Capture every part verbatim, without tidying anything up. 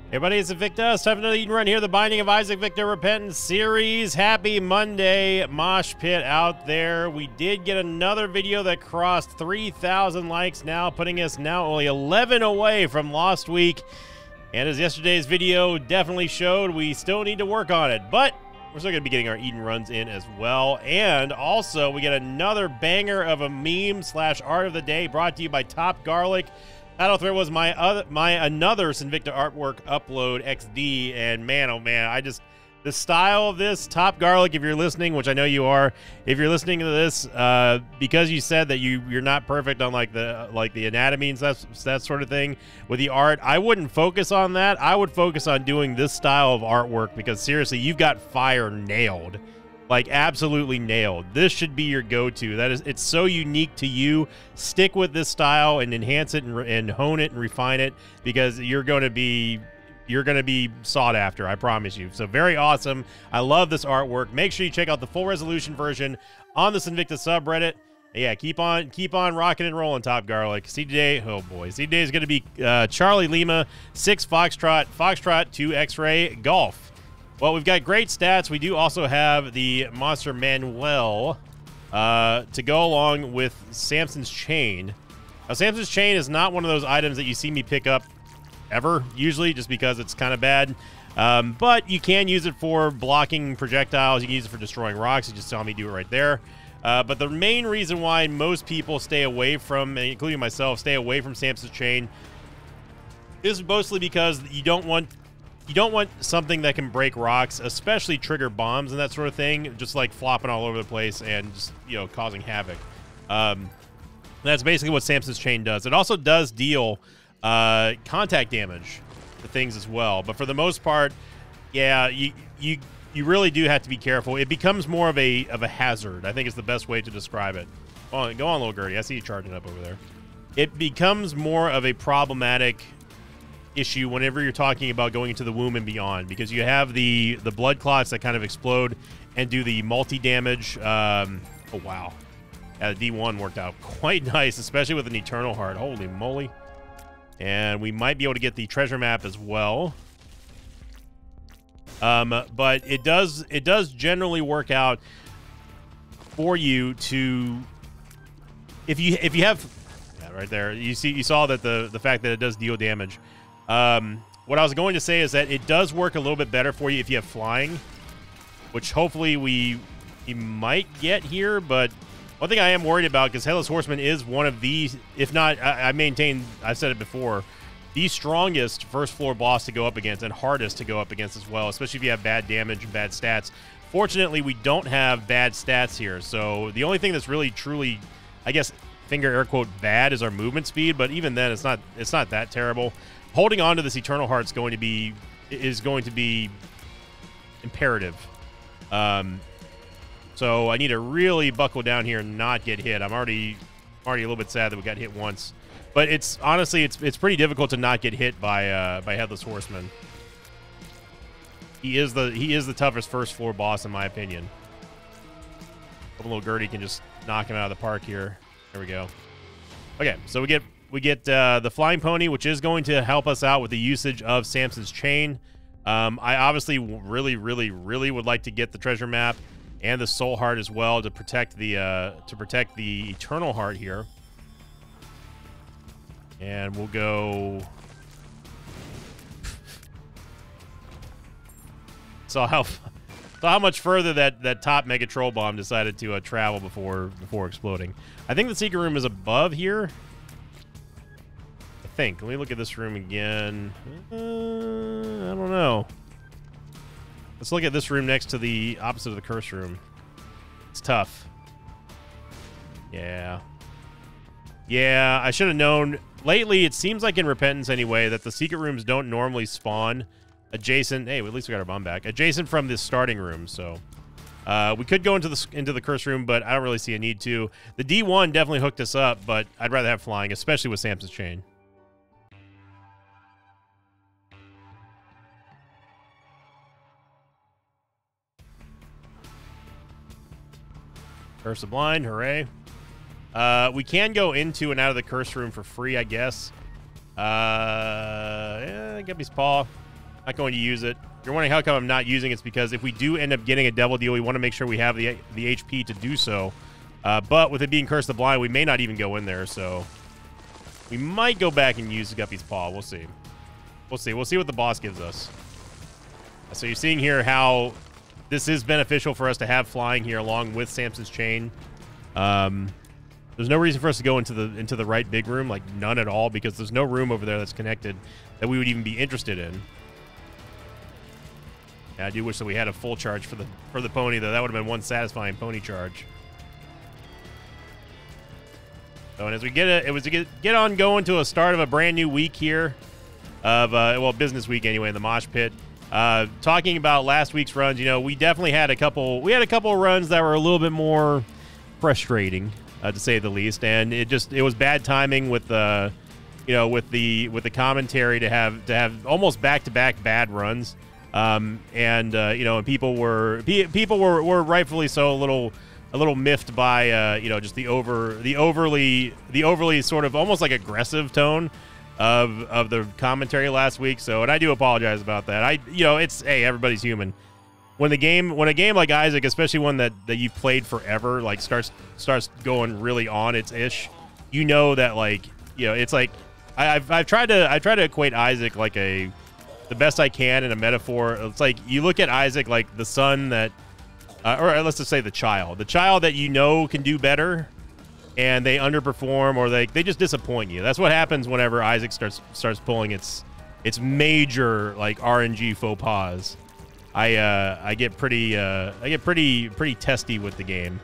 Everybody, it's Invicta. Time for another Eden Run here. The Binding of Isaac Victor Repentance series. Happy Monday, Mosh Pit out there. We did get another video that crossed three thousand likes now, putting us now only eleven away from last week. And as yesterday's video definitely showed, we still need to work on it. But we're still going to be getting our Eden runs in as well. And also, we get another banger of a meme slash art of the day brought to you by Top Garlic. Title thread was my other, my another Sinvicta artwork upload X D, and man, oh man, I just, the style of this, Top Garlic, if you're listening, which I know you are, if you're listening to this, uh, because you said that you, you're not perfect on like the, like the anatomy and that, that sort of thing with the art, I wouldn't focus on that. I would focus on doing this style of artwork because seriously, you've got fire nailed. Like, absolutely nailed. This should be your go-to. That is, it's so unique to you. Stick with this style and enhance it and, and hone it and refine it because you're going to be you're going to be sought after, I promise you. So very awesome. I love this artwork. Make sure you check out the full resolution version on the Sinvicta subreddit. Yeah, keep on keep on rocking and rolling, Top Garlic. C J, oh boy, C J is going to be uh, Charlie Lima, six Foxtrot, Foxtrot, two X-Ray, Golf. Well, we've got great stats. We do also have the Monster Manuel uh, to go along with Samson's Chain. Now, Samson's Chain is not one of those items that you see me pick up ever, usually, just because it's kind of bad. Um, but you can use it for blocking projectiles. You can use it for destroying rocks. You just saw me do it right there. Uh, but the main reason why most people stay away from, including myself, stay away from Samson's Chain is mostly because you don't want... You don't want something that can break rocks, especially trigger bombs and that sort of thing, just like flopping all over the place and just, you know, causing havoc. Um, that's basically what Samson's Chain does. It also does deal uh, contact damage to things as well. But for the most part, yeah, you you you really do have to be careful. It becomes more of a of a hazard, I think is the best way to describe it. Go on, go on, little Gertie. I see you charging up over there. It becomes more of a problematic issue whenever you're talking about going into the womb and beyond, because you have the the blood clots that kind of explode and do the multi damage. Um, oh wow, yeah, the D one worked out quite nice, especially with an Eternal Heart. Holy moly! And we might be able to get the treasure map as well. Um, but it does it does generally work out for you to if you if you have yeah, right there. You see you saw that the the fact that it does deal damage. Um, what I was going to say is that it does work a little bit better for you if you have flying, which hopefully we, we might get here. But one thing I am worried about, because Headless Horseman is one of the, if not, I, I maintain, I've said it before, the strongest first floor boss to go up against and hardest to go up against as well, especially if you have bad damage and bad stats. Fortunately, we don't have bad stats here. So the only thing that's really, truly, I guess, finger air quote, bad is our movement speed. But even then, it's not, it's not that terrible. Holding on to this Eternal Heart is going to be is going to be imperative. Um, so I need to really buckle down here and not get hit. I'm already already a little bit sad that we got hit once, but it's honestly it's it's pretty difficult to not get hit by uh, by Headless Horseman. He is the he is the toughest first floor boss in my opinion. Little Gertie can just knock him out of the park here. There we go. Okay, so we get. We get uh, the Flying Pony, which is going to help us out with the usage of Samson's Chain. Um, I obviously really, really, really would like to get the treasure map and the Soul Heart as well to protect the uh, to protect the Eternal Heart here. And we'll go. saw how saw how much further that that top Mega Troll Bomb decided to uh, travel before before exploding. I think the secret room is above here. Think. Let me look at this room again. Uh, I don't know. Let's look at this room next to the opposite of the curse room. It's tough. Yeah. Yeah, I should have known. Lately, it seems like in Repentance anyway, that the secret rooms don't normally spawn adjacent. Hey, at least we got our bomb back. Adjacent from the starting room, so. Uh, we could go into the into the curse room, but I don't really see a need to. The D one definitely hooked us up, but I'd rather have flying, especially with Samson's Chain. Curse of Blind, hooray. Uh, we can go into and out of the curse room for free, I guess. Uh, yeah, Guppy's Paw. Not going to use it. If you're wondering how come I'm not using it, it's because if we do end up getting a devil deal, we want to make sure we have the the H P to do so. Uh, but with it being Curse the Blind, we may not even go in there, so we might go back and use Guppy's Paw. We'll see. We'll see. We'll see what the boss gives us. So you're seeing here how this is beneficial for us to have flying here along with Samson's Chain. Um, there's no reason for us to go into the into the right big room, like none at all, because there's no room over there that's connected that we would even be interested in. Yeah, I do wish that we had a full charge for the for the pony, though. That would have been one satisfying pony charge. So, and as we get it, it was to get get on going to a start of a brand new week here, of uh, well, business week anyway in the Mosh Pit. Uh, talking about last week's runs, you know, we definitely had a couple. We had a couple of runs that were a little bit more frustrating, uh, to say the least, and it just it was bad timing with the, you know, with the with the commentary to have to have almost back to back bad runs. Um, and, uh, you know, people were, people were, were rightfully so a little, a little miffed by, uh, you know, just the over, the overly, the overly sort of almost like aggressive tone of, of the commentary last week. So, and I do apologize about that. I, you know, it's, hey, everybody's human. When the game, when a game like Isaac, especially one that, that you've played forever, like starts, starts going really on its ish, you know, that like, you know, it's like, I, I've, I've tried to, I try to equate Isaac like a, the best I can in a metaphor. It's like you look at Isaac like the son that, uh, or let's just say the child, the child that you know can do better, and they underperform or they they just disappoint you. That's what happens whenever Isaac starts starts pulling its its major like R N G faux pas. I uh, I get pretty uh, I get pretty pretty testy with the game.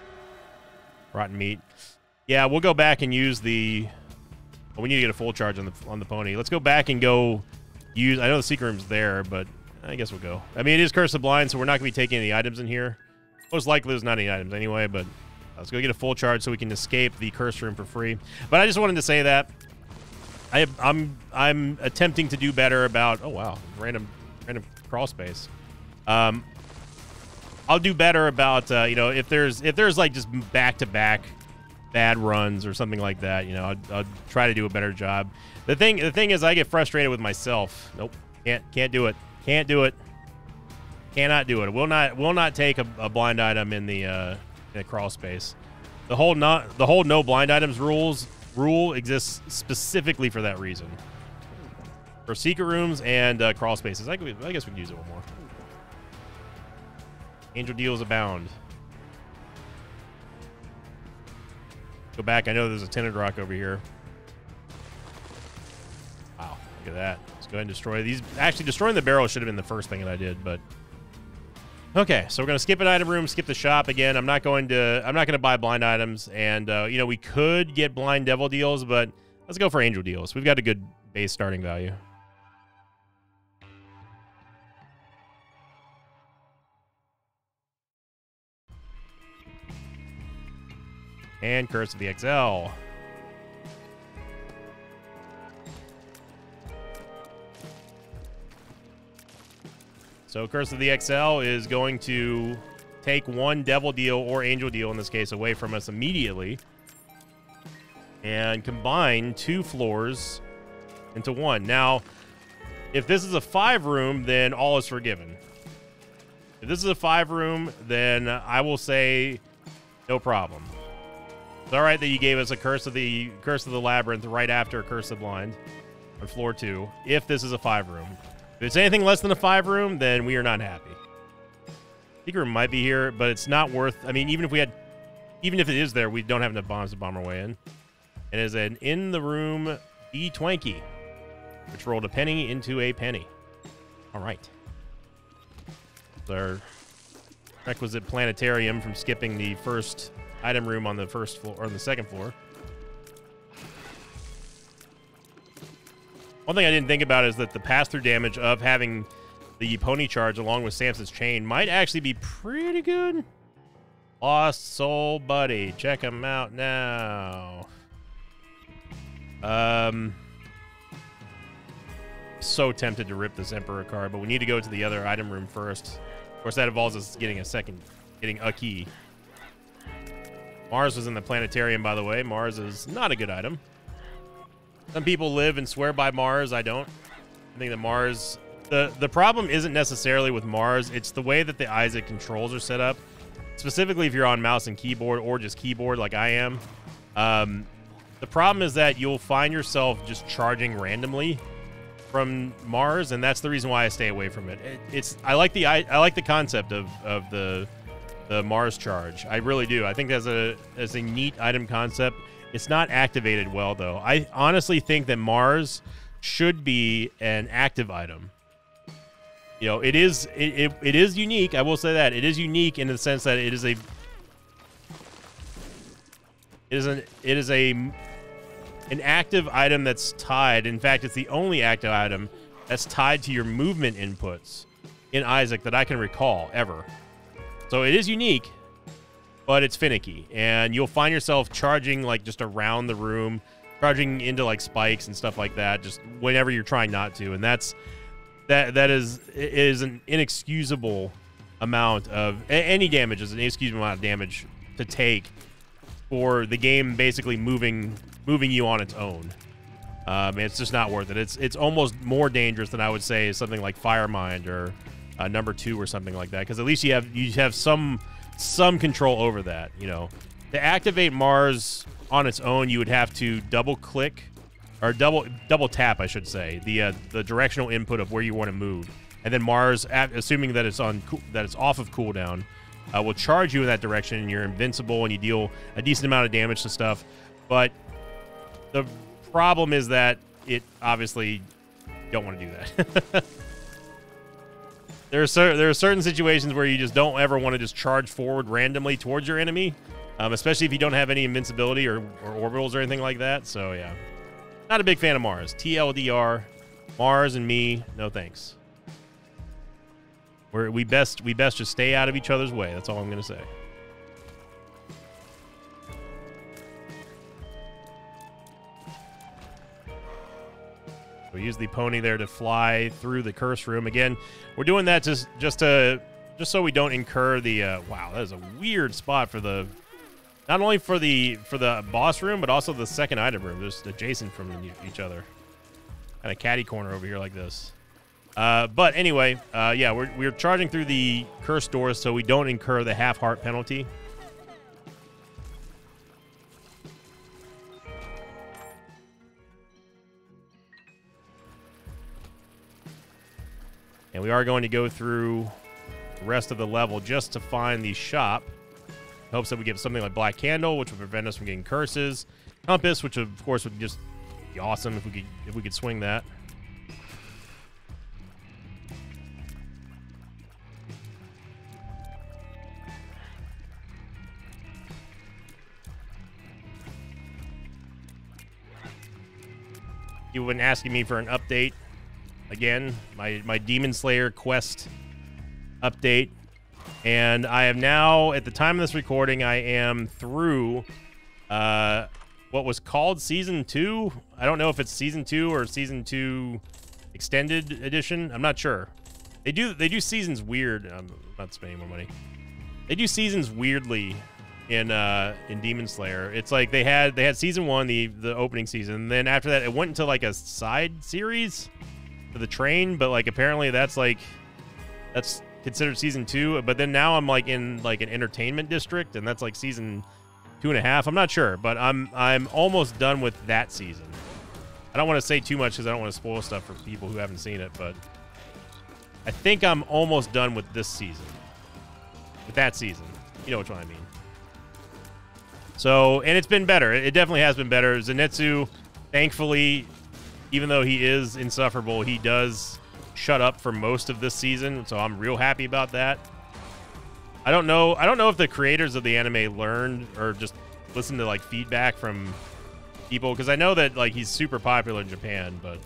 Rotten meat. Yeah, we'll go back and use the. Well, we need to get a full charge on the on the pony. Let's go back and go. Use. I know the secret room's there, but I guess we'll go. I mean, it is Curse the Blind, so we're not going to be taking any items in here. Most likely there's not any items anyway, but let's go get a full charge so we can escape the curse room for free. But I just wanted to say that I, I'm I'm attempting to do better about. Oh wow, random random crawl space. Um, I'll do better about uh, you know if there's if there's like just back to back bad runs or something like that. You know, I'll, I'll try to do a better job. The thing, the thing is, I get frustrated with myself. Nope, can't, can't do it. Can't do it. Cannot do it. Will not, will not take a, a blind item in the uh, in the crawl space. The whole not, the whole no blind items rules rule exists specifically for that reason. For secret rooms and uh, crawl spaces, I, could, I guess we can use it one more. Angel deals abound. Go back. I know there's a tinted rock over here. Wow, look at that. Let's go ahead and destroy these. Actually, destroying the barrel should have been the first thing that I did, but okay. So we're gonna skip an item room, skip the shop again. I'm not going to. I'm not going to buy blind items, and uh, you know we could get blind devil deals, but let's go for angel deals. We've got a good base starting value. And Curse of the X L. So Curse of the X L is going to take one devil deal or angel deal in this case away from us immediately and combine two floors into one. Now, if this is a five room, then all is forgiven. If this is a five room, then I will say no problem. It's all right that you gave us a Curse of the Curse of the Labyrinth right after Curse of the Blind on floor two, if this is a five room. If it's anything less than a five room, then we are not happy. Secret room might be here, but it's not worth. I mean, even if we had, even if it is there, we don't have enough bombs to bomb our way in. It is an in the room B Twanky, which rolled a penny into a penny. All right. It's our requisite planetarium from skipping the first item room on the first floor or the second floor. One thing I didn't think about is that the pass-through damage of having the pony charge along with Samson's Chain might actually be pretty good. Lost Soul Buddy. Check him out now. Um, so tempted to rip this Emperor card, but we need to go to the other item room first. Of course, that involves us getting a second, getting a key. Mars was in the planetarium, by the way. Mars is not a good item. Some people live and swear by Mars. I don't. I think that Mars, the the problem isn't necessarily with Mars. It's the way that the Isaac controls are set up. Specifically, if you're on mouse and keyboard or just keyboard like I am. Um, the problem is that you'll find yourself just charging randomly from Mars, and that's the reason why I stay away from it. it it's I like the I, I like the concept of of the the Mars charge. I really do. I think that's a as a neat item concept. It's not activated well though. I honestly think that Mars should be an active item. You know, it is it, it, it is unique. I will say that it is unique in the sense that it is a it is an it is a an active item that's tied. In fact, it's the only active item that's tied to your movement inputs in Isaac that I can recall ever. So it is unique, but it's finicky, and you'll find yourself charging like just around the room, charging into like spikes and stuff like that, just whenever you're trying not to, and that's. That that is is an inexcusable amount of any damage is an inexcusable amount of damage to take for the game basically moving moving you on its own. Um, it's just not worth it. It's it's almost more dangerous than I would say something like Firemind or uh, Number Two or something like that, because at least you have you have some some control over that. You know, to activate Mars on its own, you would have to double click. Or double double tap, I should say, the uh, the directional input of where you want to move, and then Mars, assuming that it's on that it's off of cooldown, uh, will charge you in that direction, and you're invincible, and you deal a decent amount of damage to stuff. But the problem is that it obviously don't want to do that. there are cer there are certain situations where you just don't ever want to just charge forward randomly towards your enemy, um, especially if you don't have any invincibility or, or orbitals or anything like that. So yeah. Not a big fan of Mars. T L D R, Mars and me, no thanks. We're, we best we best just stay out of each other's way. That's all I'm gonna say. We use the pony there to fly through the curse room. Again, we're doing that just just to just so we don't incur the. Uh, wow, that is a weird spot for the. Not only for the for the boss room, but also the second item room. Just adjacent from each other. Kind of catty corner over here like this. Uh, but anyway, uh, yeah, we're, we're charging through the cursed doors so we don't incur the half heart penalty. And we are going to go through the rest of the level just to find the shop. Hopes that we get something like Black Candle, which would prevent us from getting curses. Compass, which of course would just be awesome if we could if we could swing that. You've been asking me for an update again, my my Demon Slayer quest update. And I am now, at the time of this recording, I am through uh, what was called Season two. I don't know if it's Season two or Season two Extended Edition. I'm not sure. They do they do seasons weird. I'm not spending more money. They do seasons weirdly in uh, in Demon Slayer. It's like they had they had Season one, the the opening season. And then after that, it went into like a side series for the train. But like apparently that's like that's. considered season two, but then now I'm like in like an entertainment district, and that's like season two and a half. I'm not sure, but I'm I'm almost done with that season. I don't want to say too much because I don't want to spoil stuff for people who haven't seen it, but I think I'm almost done with this season. With that season. You know which one I mean. So, and it's been better. It definitely has been better. Zenitsu, thankfully, even though he is insufferable, he does shut up for most of this season, so I'm real happy about that. I don't know I don't know if the creators of the anime learned or just listened to like feedback from people, because I know that like he's super popular in Japan, but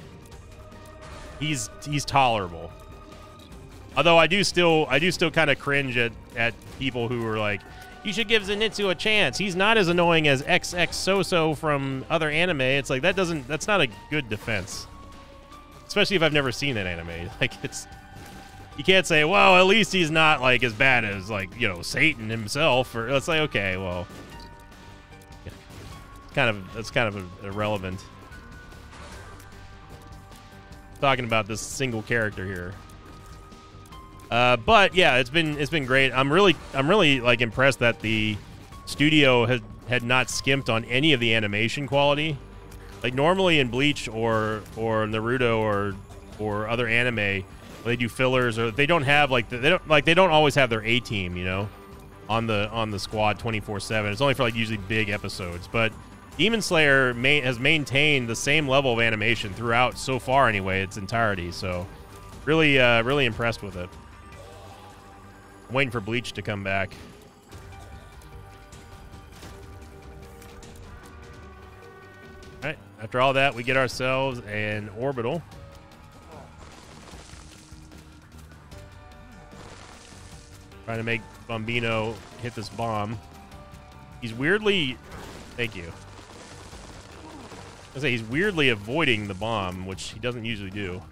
he's he's tolerable. Although I do still I do still kind of cringe at at people who are like, you should give Zenitsu a chance. He's not as annoying as X X Soso from other anime. It's like that doesn't that's not a good defense. Especially if I've never seen that anime. Like, it's... You can't say, well, at least he's not, like, as bad as, like, you know, Satan himself. Or it's like, okay, well... Yeah. Kind of... That's kind of irrelevant. talking about this single character here. Uh, but yeah, it's been it's been great. I'm really I'm really like impressed that the studio had had not skimped on any of the animation quality. Like normally in Bleach or or Naruto or or other anime, when they do fillers or they don't have like the, they don't like they don't always have their A team, you know, on the on the squad twenty-four seven. It's only for like usually big episodes, but Demon Slayer ma has maintained the same level of animation throughout so far anyway, its entirety. So really uh, really impressed with it. I'm waiting for Bleach to come back. All right, after all that, we get ourselves an orbital. Trying to make Bombino hit this bomb. He's weirdly... Thank you. I was gonna say, he's weirdly avoiding the bomb, which he doesn't usually do.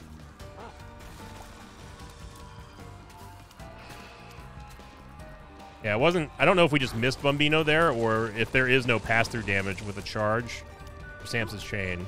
Yeah, it wasn't... I don't know if we just missed Bombino there, or if there is no pass-through damage with a charge for Samson's Chain.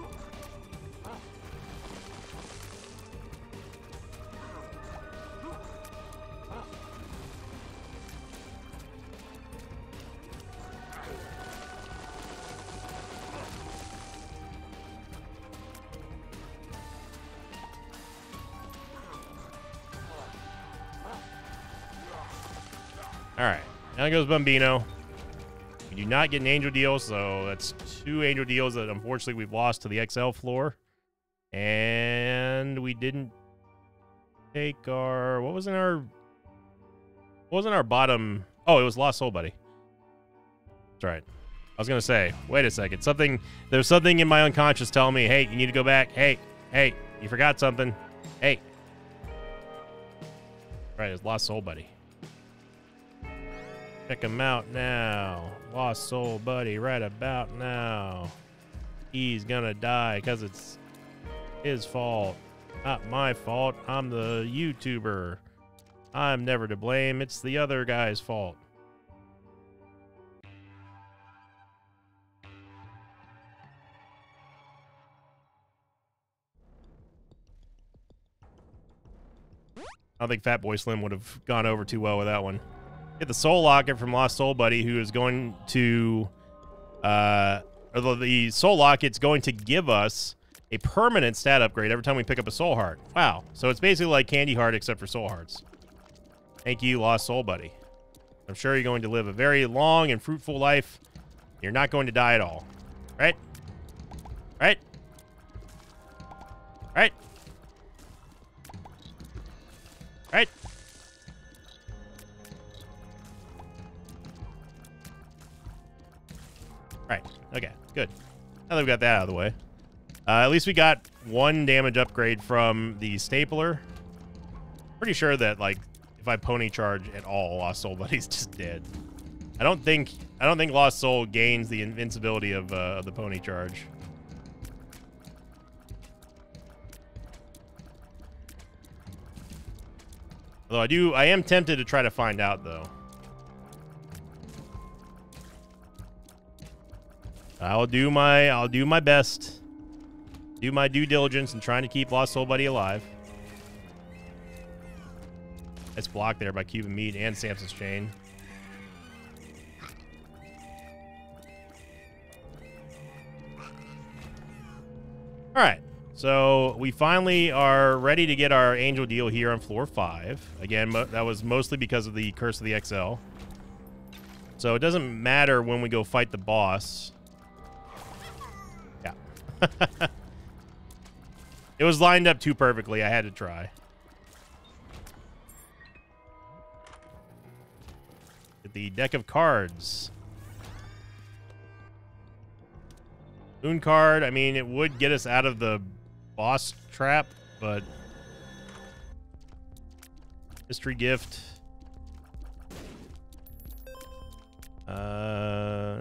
All right, now goes Bombino. We do not get an Angel Deal, so that's two Angel Deals that unfortunately we've lost to the X L floor. And we didn't take our... What was in our... What was in our bottom... Oh, it was Lost Soul Buddy. That's right. I was going to say, wait a second. Something... There's something in my unconscious telling me, hey, you need to go back. Hey, hey, you forgot something. Hey. All right, it's Lost Soul Buddy. Check him out now. Lost Soul Buddy right about now. He's gonna die because it's his fault. Not my fault. I'm the YouTuber. I'm never to blame. It's the other guy's fault. I don't think Fatboy Slim would have gone over too well with that one. Get the Soul Locket from Lost Soul Buddy, who is going to, uh, or the, the Soul Locket's going to give us a permanent stat upgrade every time we pick up a Soul Heart. Wow. So it's basically like Candy Heart except for Soul Hearts. Thank you, Lost Soul Buddy. I'm sure you're going to live a very long and fruitful life. You're not going to die at all. Right? Right? Right? Right? Right. Okay. Good. Now that we've got that out of the way. Uh, at least we got one damage upgrade from the stapler. Pretty sure that, like, if I pony charge at all, Lost Soul Buddy's just dead. I don't think I don't think Lost Soul gains the invincibility of, uh, of the pony charge. Although I do, I am tempted to try to find out though. I'll do my I'll do my best. Do my due diligence in trying to keep Lost Soul Buddy alive. It's blocked there by Cuban Meat and Samson's Chain. Alright, so we finally are ready to get our Angel Deal here on floor five. Again, mo that was mostly because of the Curse of the X L. So it doesn't matter when we go fight the boss. It was lined up too perfectly. I had to try. Get the deck of cards. Moon card. I mean, it would get us out of the boss trap, but mystery gift. Uh.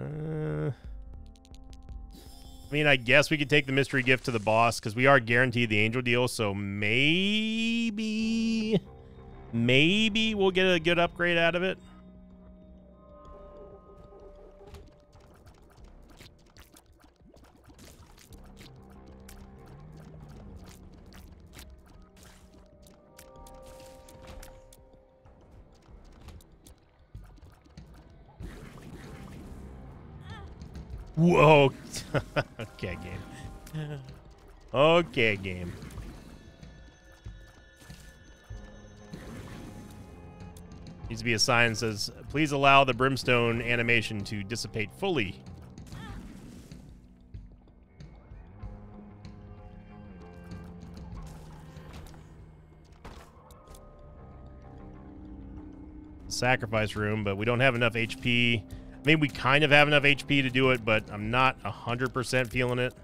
I mean, I guess we could take the mystery gift to the boss because we are guaranteed the Angel Deal, so maybe, maybe we'll get a good upgrade out of it. Whoa. Okay, game. Okay, game. Needs to be a sign that says, please allow the brimstone animation to dissipate fully. Sacrifice room, but we don't have enough H P. I mean, we kind of have enough H P to do it, but I'm not one hundred percent feeling it.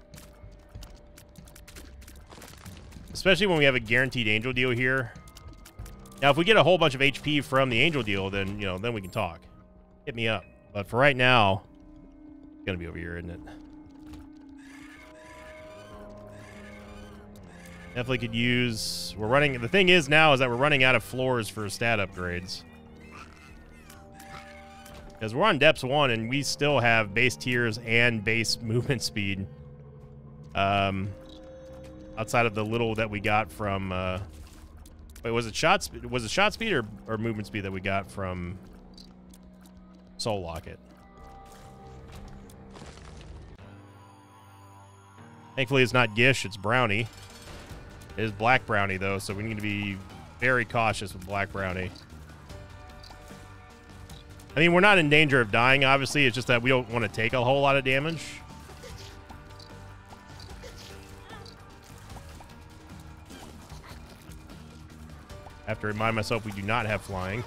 Especially when we have a guaranteed angel deal here. Now, if we get a whole bunch of H P from the angel deal, then, you know, then we can talk. Hit me up. But for right now, it's going to be over here, isn't it? Definitely could use... We're running... The thing is now is that we're running out of floors for stat upgrades. Because we're on depths one, and we still have base tiers and base movement speed. Um, outside of the little that we got from... Uh, wait, was it shot speed? Was it shot speed or, or movement speed that we got from Soul Locket? Thankfully, it's not Gish, it's Brownie. It is Black Brownie, though, so we need to be very cautious with Black Brownie. I mean, we're not in danger of dying, obviously. It's just that we don't want to take a whole lot of damage. I have to remind myself we do not have flying.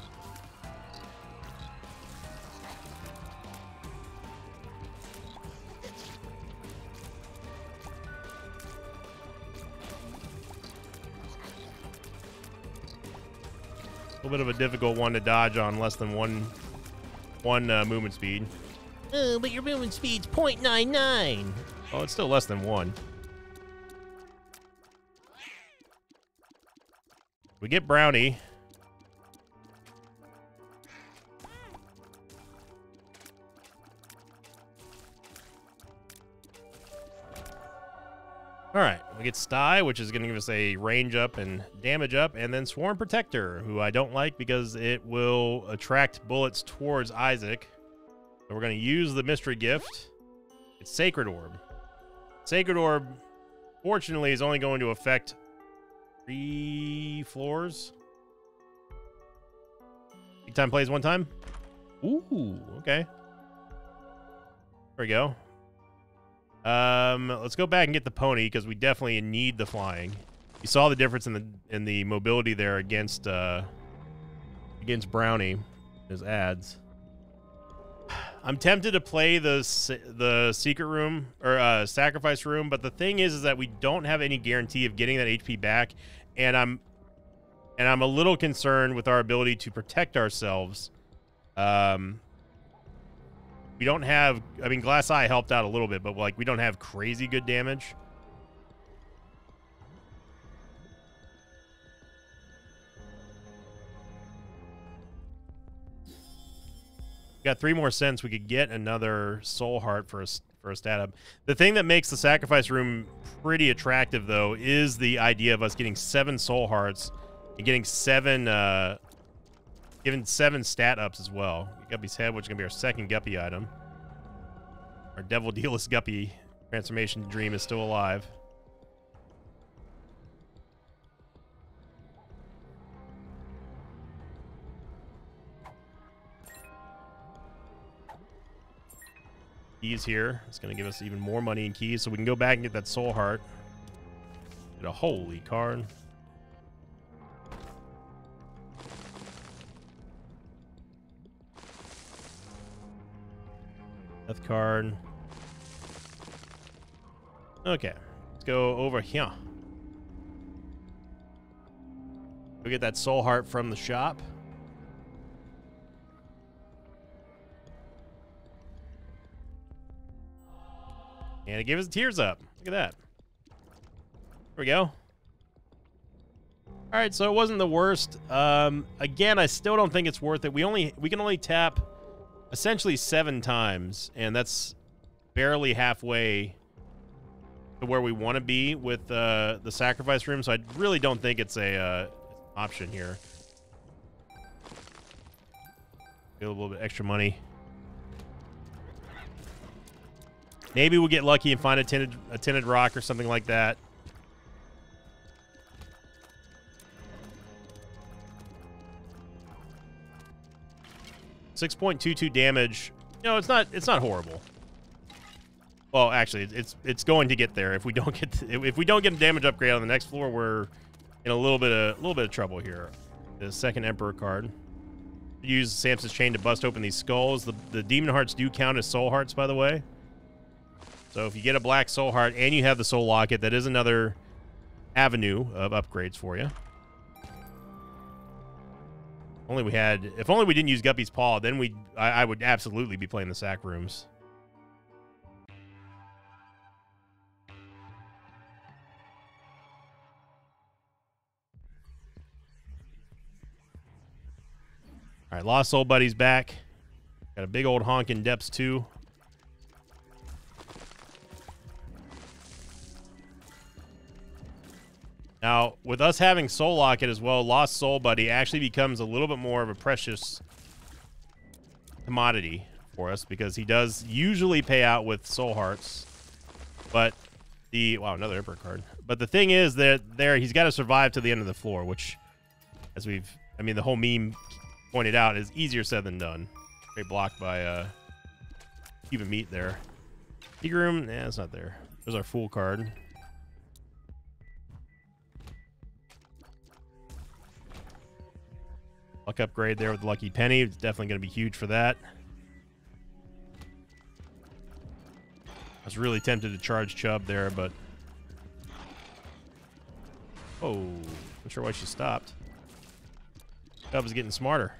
A little bit of a difficult one to dodge on less than one one uh, movement speed. Oh, but your movement speed's point nine nine. Oh, it's still less than one. We get Brownie. All right, we get Sty, which is going to give us a range up and damage up, and then Swarm Protector, who I don't like because it will attract bullets towards Isaac. So we're going to use the Mystery Gift. It's Sacred Orb. Sacred Orb, fortunately, is only going to affect three floors. Big time plays one time. Ooh, okay. There we go. Um, let's go back and get the pony because we definitely need the flying. You saw the difference in the in the mobility there against uh, against Brownie, his ads. I'm tempted to play the the secret room or uh, sacrifice room, but the thing is, is that we don't have any guarantee of getting that H P back, and I'm and I'm a little concerned with our ability to protect ourselves. Um. We don't have, I mean, Glass Eye helped out a little bit, but like we don't have crazy good damage. We got three more cents. We could get another Soul Heart for a, for a stat up. The thing that makes the Sacrifice Room pretty attractive, though, is the idea of us getting seven Soul Hearts and getting seven, uh, Given seven stat ups as well. Guppy's Head, which is going to be our second Guppy item. Our Devil Dealist Guppy transformation dream is still alive. Keys here. It's going to give us even more money in keys, so we can go back and get that Soul Heart. Get a holy card. Death card. Okay, let's go over here. We get that Soul Heart from the shop. And it gave us tears up. Look at that. There we go. All right, so it wasn't the worst. Um, again, I still don't think it's worth it. We only we can only tap essentially seven times, and that's barely halfway to where we want to be with uh, the sacrifice room. So I really don't think it's a uh, option here. Get a little bit extra money. Maybe we'll get lucky and find a tinted, a tinted rock or something like that. six point two two damage. No, it's not. It's not horrible. Well, actually, it's it's going to get there if we don't get to, if we don't get a damage upgrade on the next floor. We're in a little bit of a little bit of trouble here. The second Emperor card. Use Samson's Chain to bust open these skulls. The the Demon Hearts do count as Soul Hearts, by the way. So if you get a black Soul Heart and you have the Soul Locket, that is another avenue of upgrades for you. Only we had, if only we didn't use Guppy's Paw, then we, I, I would absolutely be playing the sack rooms. All right, Lost Soul Buddy's back. Got a big old honk in depths too. Now, with us having Soul Locket as well, Lost Soul Buddy actually becomes a little bit more of a precious commodity for us because he does usually pay out with Soul Hearts. But the, wow, another Emperor card. But the thing is that there, he's got to survive to the end of the floor, which, as we've, I mean, the whole meme pointed out, is easier said than done. Great blocked by uh, Cuban Meat there. Eagroom, nah, it's not there. There's our Fool card. Luck upgrade there with the Lucky Penny. It's definitely going to be huge for that. I was really tempted to charge Chubb there, but... Oh, not sure why she stopped. Chubb is getting smarter.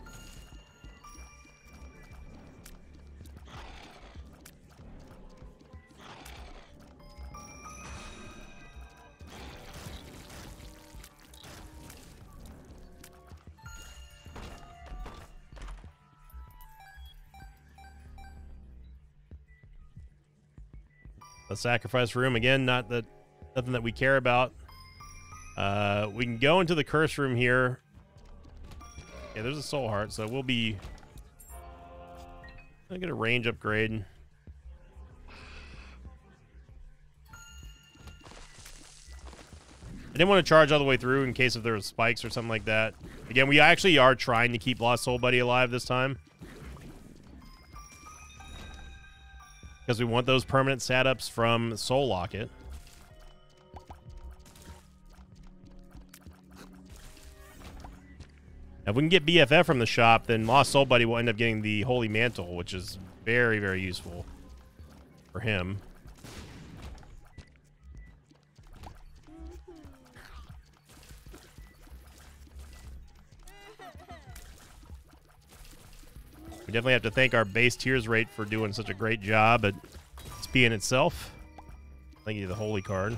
The sacrifice room again, not that nothing that we care about. Uh, we can go into the curse room here. Yeah, there's a soul heart, so we'll be. I'll get a range upgrade. I didn't want to charge all the way through in case if there was spikes or something like that. Again, we actually are trying to keep Lost Soul Buddy alive this time. Because we want those permanent stat-ups from Soul Locket. Now, if we can get B F F from the shop, then Lost Soul Buddy will end up getting the Holy Mantle, which is very, very useful for him. We definitely have to thank our base tiers rate for doing such a great job at SPing itself. Thank you to the Holy card.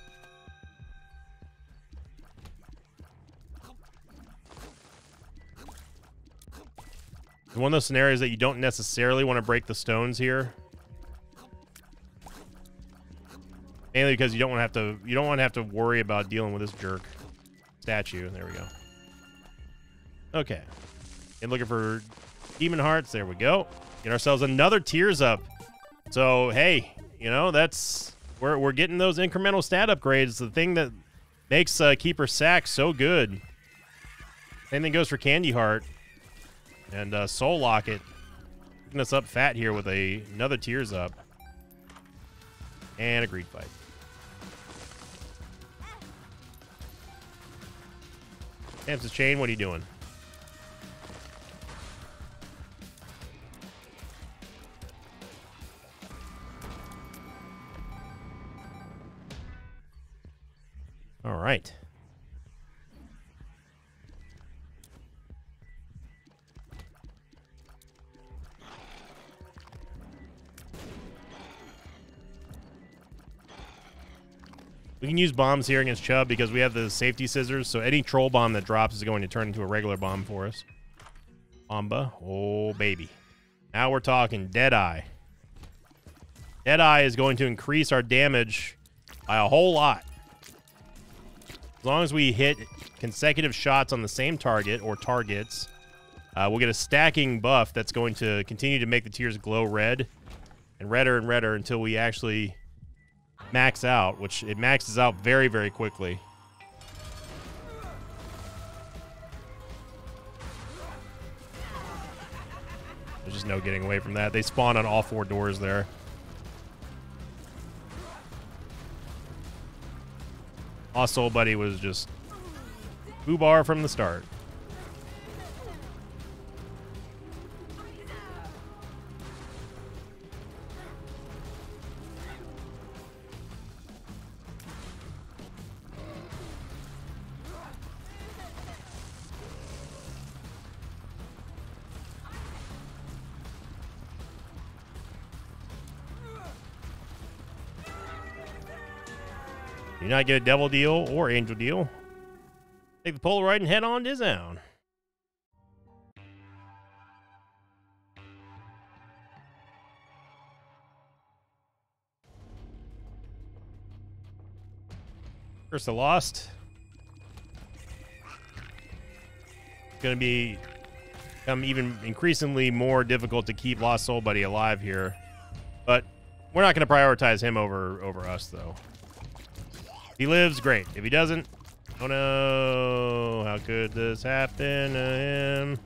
It's one of those scenarios that you don't necessarily want to break the stones here. Mainly because you don't want to have to you don't want to have to worry about dealing with this jerk statue. There we go. Okay. And looking for Demon Hearts. There we go. Get ourselves another Tears Up. So, hey, you know, that's... We're, we're getting those incremental stat upgrades. The thing that makes uh, Keeper Sack so good. Same thing goes for Candy Heart. And uh, Soul Locket. Picking us up fat here with a, another Tears Up. And a Greed Fight. Samson's Chain, what are you doing? All right. We can use bombs here against Chubb because we have the safety scissors, so any troll bomb that drops is going to turn into a regular bomb for us. Bomba. Oh, baby. Now we're talking Deadeye. Deadeye is going to increase our damage by a whole lot. As long as we hit consecutive shots on the same target or targets, uh, we'll get a stacking buff that's going to continue to make the tiers glow red. and redder and redder until we actually max out, which it maxes out very, very quickly. There's just no getting away from that. They spawn on all four doors there. Lost Soul Buddy was just foobar from the start. Do not get a devil deal or angel deal. Take the Polaroid and head on to zone. First, the Lost. It's going to be become even increasingly more difficult to keep Lost Soul Buddy alive here, but we're not going to prioritize him over over us though. If he lives, great. If he doesn't, oh no, how could this happen to him?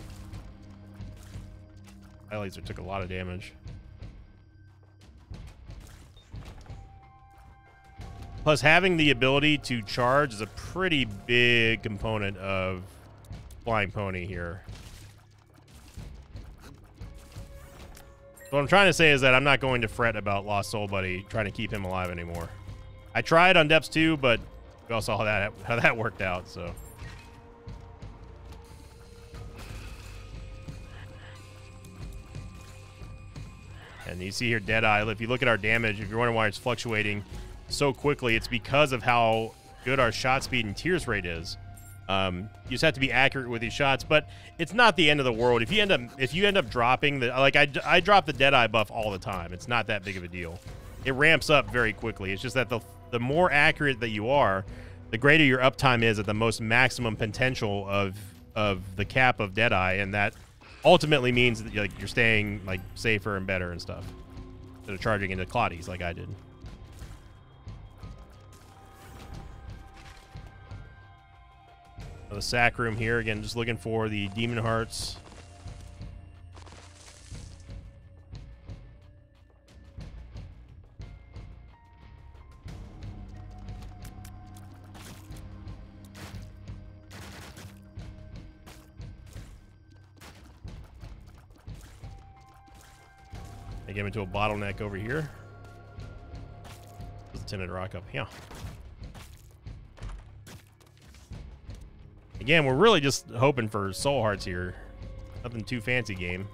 That laser took a lot of damage. Plus, having the ability to charge is a pretty big component of Flying Pony here. What I'm trying to say is that I'm not going to fret about Lost Soul Buddy trying to keep him alive anymore. I tried on Depths two, but we all saw how that how that worked out. So, and you see here Deadeye. If you look at our damage, if you're wondering why it's fluctuating so quickly, it's because of how good our shot speed and tears rate is. Um, you just have to be accurate with these shots, but it's not the end of the world. If you end up if you end up dropping the like I I drop the Deadeye buff all the time. It's not that big of a deal. It ramps up very quickly. It's just that the the more accurate that you are, the greater your uptime is at the most maximum potential of of the cap of Deadeye, and that ultimately means that like you're staying like safer and better and stuff instead of charging into Claudies like I did. The sack room here again, just looking for the Demon Hearts. I get him into a bottleneck over here. There's a timid rock up here. Again, we're really just hoping for soul hearts here. Nothing too fancy game.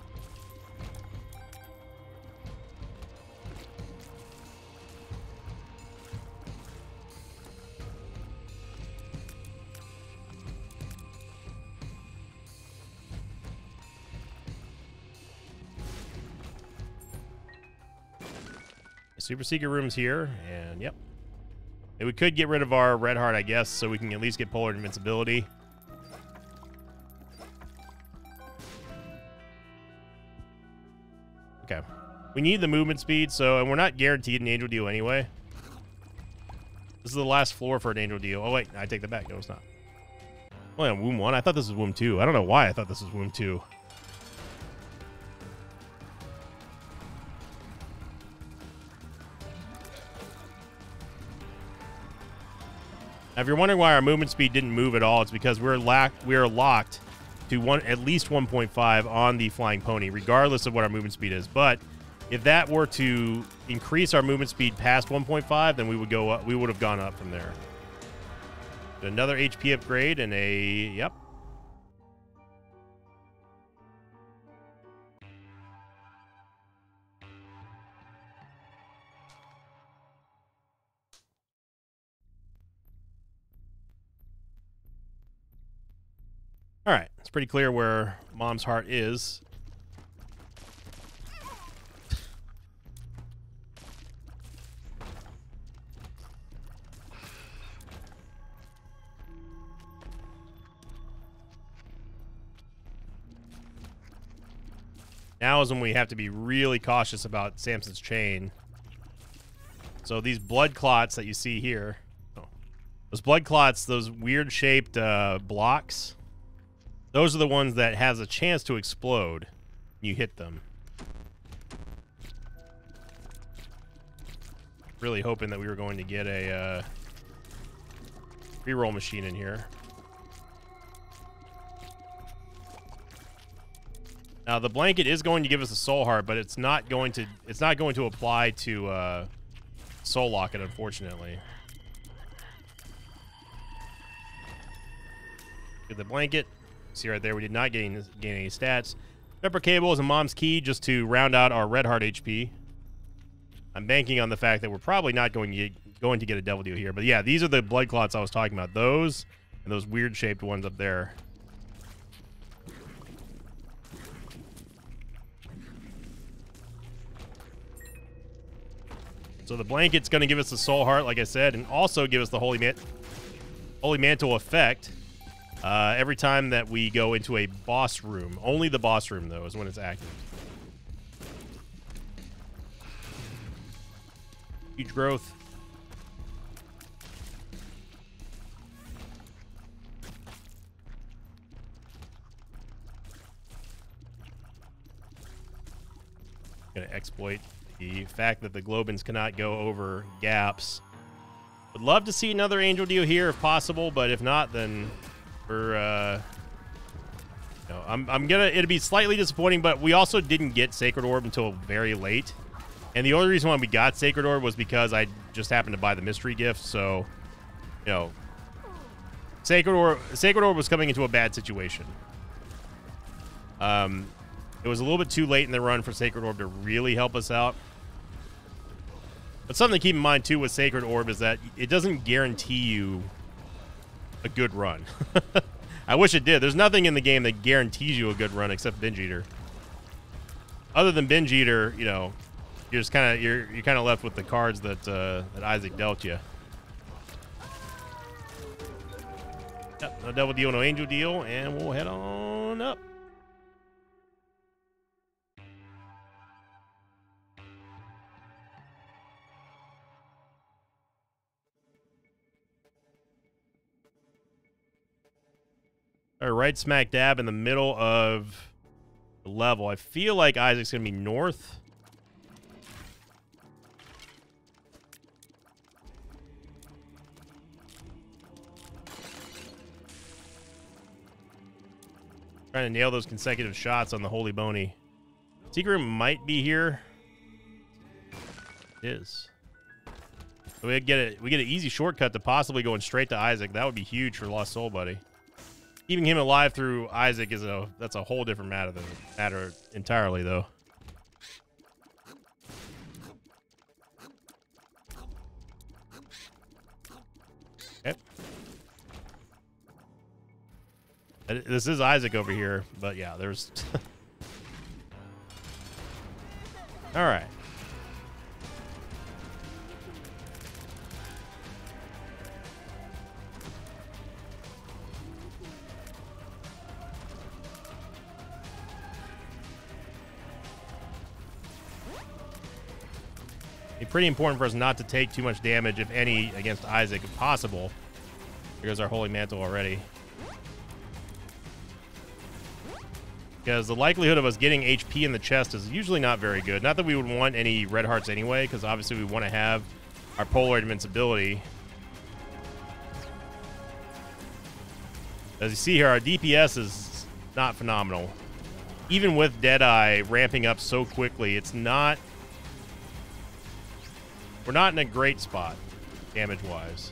Super Secret Room's here, and yep. And we could get rid of our Red Heart, I guess, so we can at least get Polar Invincibility. Okay. We need the movement speed, so, and we're not guaranteed an Angel Deal anyway. This is the last floor for an Angel Deal. Oh, wait, I take that back. No, it's not. Oh, yeah, Womb one? I thought this was Womb two. I don't know why I thought this was Womb two. Now, if you're wondering why our movement speed didn't move at all, it's because we're lack we're locked to one at least one point five on the Flying Pony, regardless of what our movement speed is. But if that were to increase our movement speed past one point five, then we would go up, we would have gone up from there. Another H P upgrade and a yep. All right, it's pretty clear where Mom's Heart is. Now is when we have to be really cautious about Samson's chain. So these blood clots that you see here, oh, those blood clots, those weird shaped uh, blocks, those are the ones that has a chance to explode when you hit them. Really hoping that we were going to get a uh, reroll machine in here. Now the blanket is going to give us a soul heart, but it's not going to it's not going to apply to uh, soul locket, unfortunately. Get the blanket. See right there, we did not gain gain any stats. Pepper cable is a mom's key just to round out our red heart H P. I'm banking on the fact that we're probably not going to get, going to get a devil deal here, but yeah, these are the blood clots I was talking about. Those and those weird shaped ones up there. So the blanket's going to give us the soul heart, like I said, and also give us the holy, man holy mantle effect uh, every time that we go into a boss room. Only the boss room, though, is when it's active. Huge growth. Going to exploit the fact that the Globins cannot go over gaps. Would love to see another angel deal here if possible, but if not, then we're uh you know, I'm I'm gonna it'd be slightly disappointing, but we also didn't get Sacred Orb until very late. And the only reason why we got Sacred Orb was because I just happened to buy the mystery gift, so you know Sacred Orb Sacred Orb was coming into a bad situation. Um It was a little bit too late in the run for Sacred Orb to really help us out. But something to keep in mind, too, with Sacred Orb is that it doesn't guarantee you a good run. I wish it did. There's nothing in the game that guarantees you a good run except Binge Eater. Other than Binge Eater, you know, you're just kind of you're you're kind of left with the cards that uh, that Isaac dealt you. Yep, no devil deal, no angel deal, and we'll head on up. All right, right smack dab in the middle of the level. I feel like Isaac's going to be north. Trying to nail those consecutive shots on the Holy Bony. Secret room might be here. It is. So we get it. We get an easy shortcut to possibly going straight to Isaac. That would be huge for Lost Soul Buddy. Keeping him alive through Isaac is a that's a whole different matter than matter entirely, though. Okay. This is Isaac over here, but yeah, there's. All right. It's pretty important for us not to take too much damage, if any, against Isaac if possible. Here goes our Holy Mantle already. Because the likelihood of us getting H P in the chest is usually not very good. Not that we would want any red hearts anyway, because obviously we want to have our Polaroid invincibility. As you see here, our D P S is not phenomenal. Even with Deadeye ramping up so quickly, it's not... We're not in a great spot, damage-wise.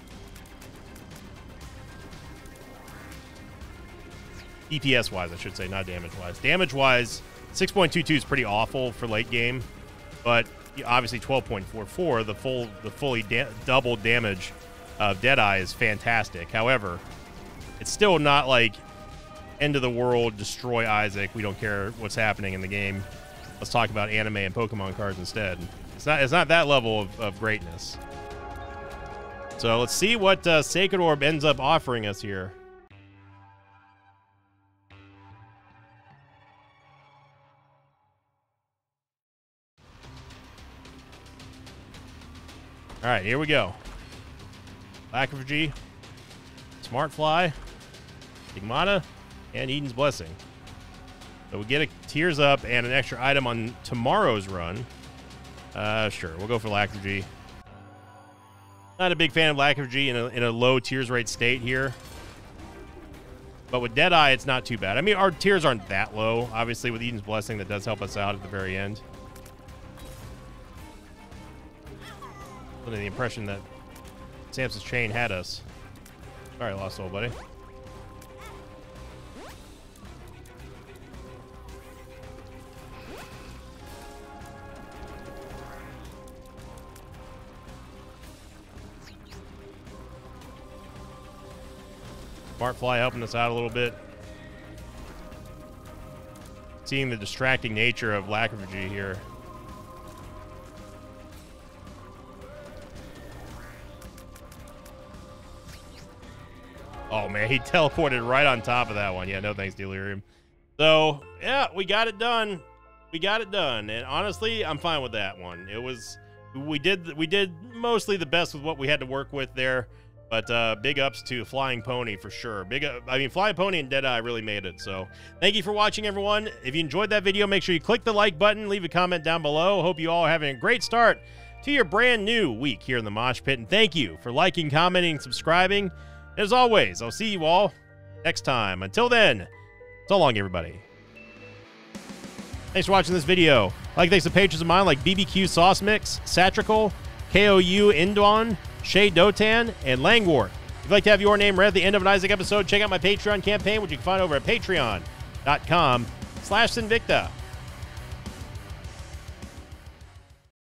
D P S-wise, I should say, not damage-wise. Damage-wise, six point two two is pretty awful for late game, but obviously twelve point four four, the full, the fully da double damage of Deadeye is fantastic. However, it's still not like end of the world, destroy Isaac. We don't care what's happening in the game. Let's talk about anime and Pokemon cards instead. It's not, it's not that level of, of greatness. So let's see what uh, Sacred Orb ends up offering us here. All right, here we go. Lacrimogy, Smart Fly, Stigmata, and Eden's Blessing. So we get a Tears Up and an extra item on tomorrow's run. Uh, sure, we'll go for Lacrimogy. Not a big fan of Lacrimogy in a, in a low Tears rate state here. But with Deadeye, it's not too bad. I mean, our Tears aren't that low. Obviously, with Eden's Blessing, that does help us out at the very end. Under the impression that Samson's Chain had us. Sorry, Lost Soul, buddy. Smart Fly helping us out a little bit. Seeing the distracting nature of Lacrimogy here. Oh, man, he teleported right on top of that one. Yeah, no thanks, Delirium. So, yeah, we got it done. We got it done. And honestly, I'm fine with that one. It was, we did, we did mostly the best with what we had to work with there. But uh, big ups to Flying Pony for sure. Big, up, I mean, Flying Pony and Deadeye really made it. So thank you for watching, everyone. If you enjoyed that video, make sure you click the like button, leave a comment down below. Hope you all are having a great start to your brand new week here in the Mosh Pit. And thank you for liking, commenting, and subscribing. As always, I'll see you all next time. Until then, so long, everybody. Thanks for watching this video. Like, thanks to patrons of mine like B B Q Sauce Mix, Satrical, K O U Indwan, Shay Dotan, and Langwart. If you'd like to have your name read at the end of an Isaac episode, check out my Patreon campaign, which you can find over at patreon dot com slash Sinvicta.